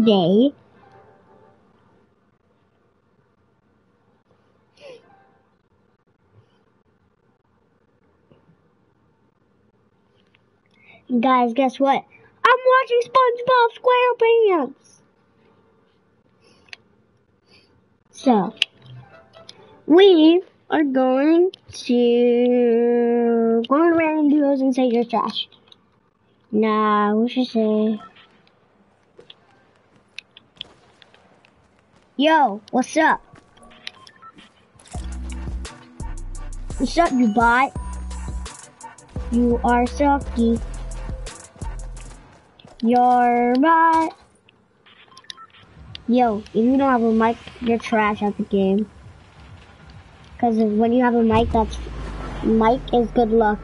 day. Guys, guess what? I'm watching SpongeBob SquarePants. So, we are going to go on random duos and say you're trash. Nah, we should say, yo, what's up? What's up, you bot? You are sucky. You're bot. Yo, if you don't have a mic, you're trash at the game. Because when you have a mic, mic is good luck.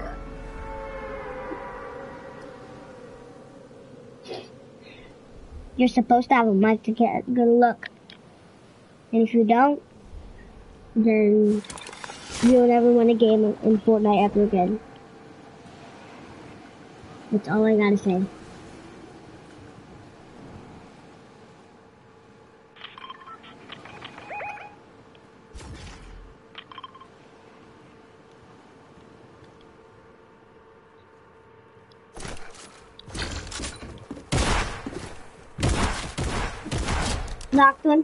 You're supposed to have a mic to get good luck. And if you don't, then you'll never win a game in Fortnite ever again. That's all I gotta say. Knocked one.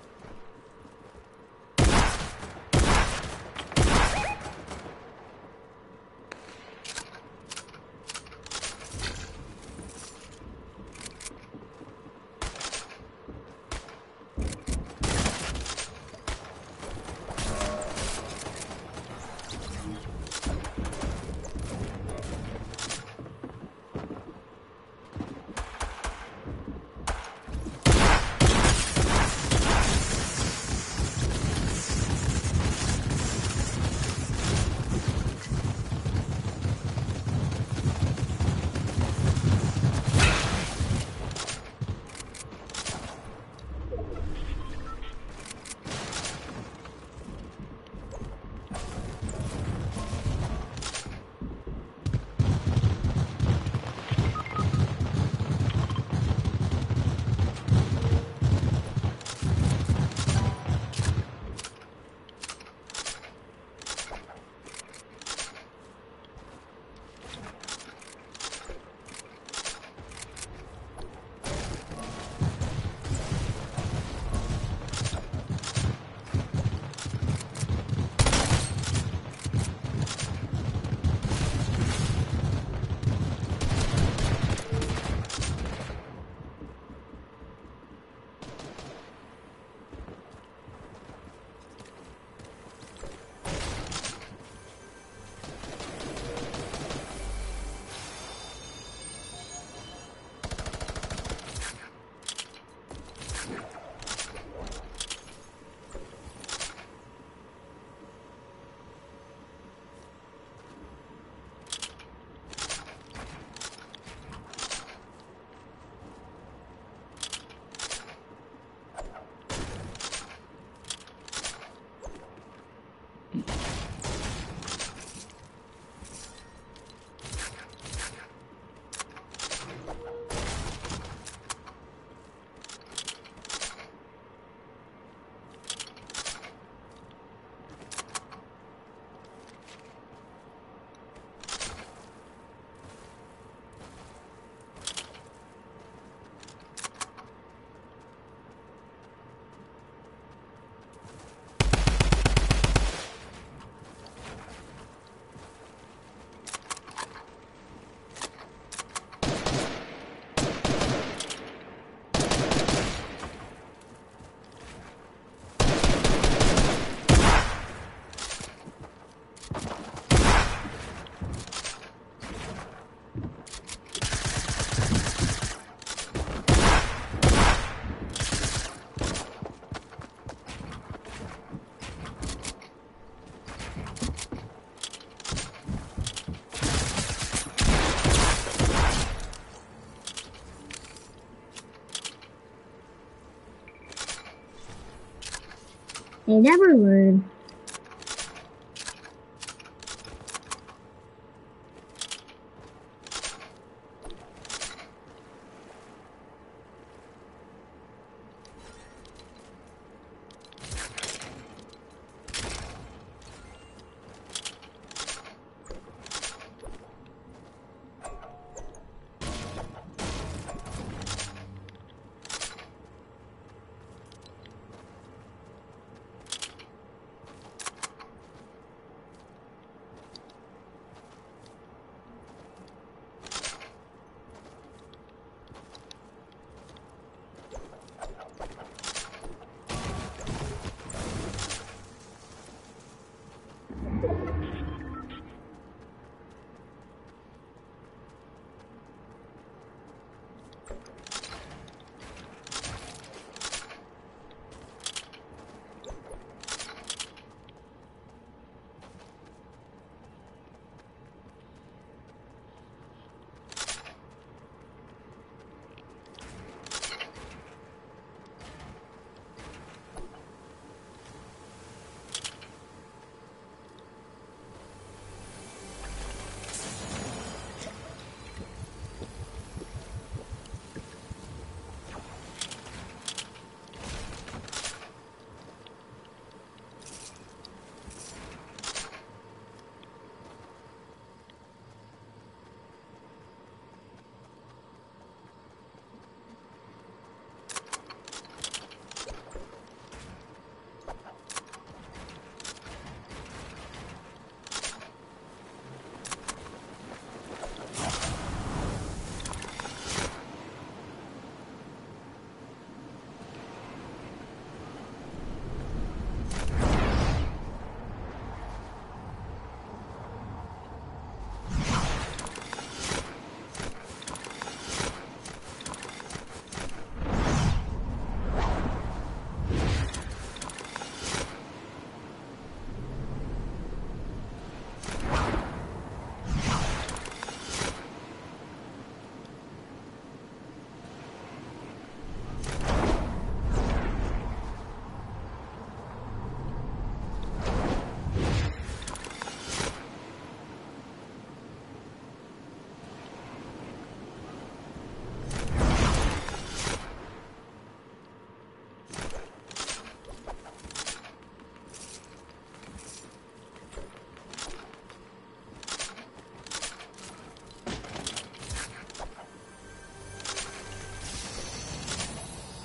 They never learn.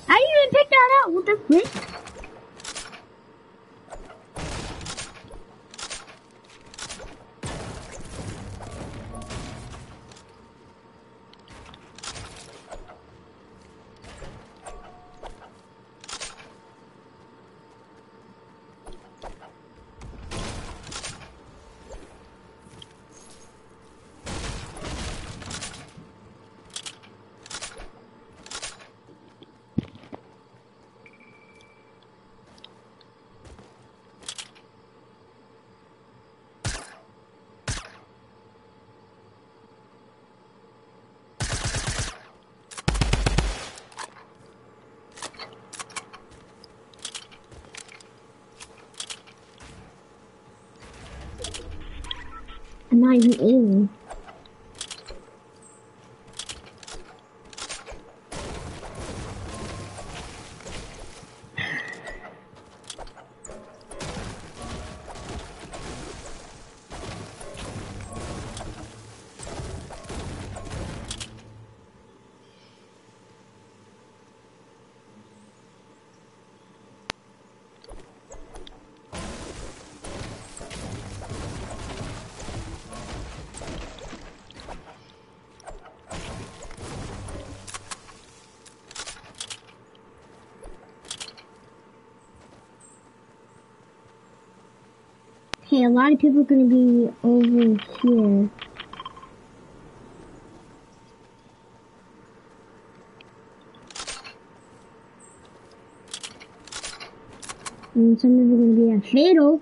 I didn't even pick that up. What the frick? I'm not even aiming. Hey, a lot of people are gonna be over here. And some of them are gonna be at Fatal.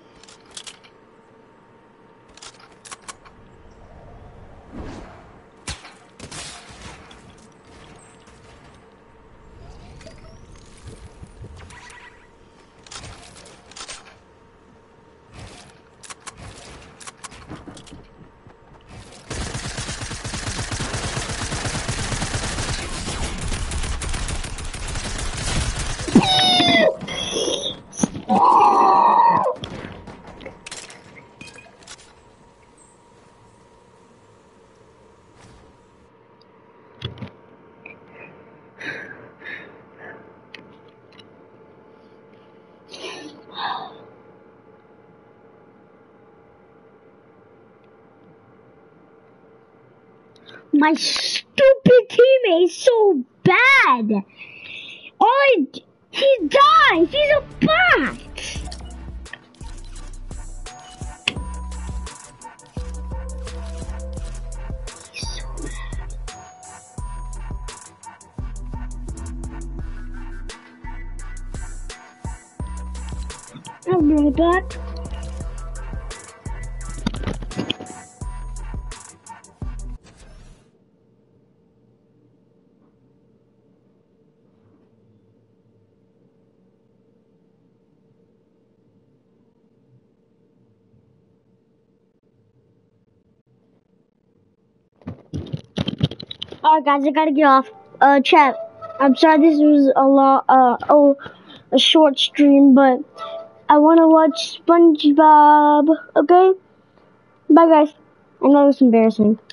My stupid teammate's so bad. He dies. He's a bot. He's so bad. I'll be right back. Alright guys, I gotta get off. Chat. I'm sorry this was a short stream, but I wanna watch SpongeBob, okay? Bye guys. I know it's embarrassing.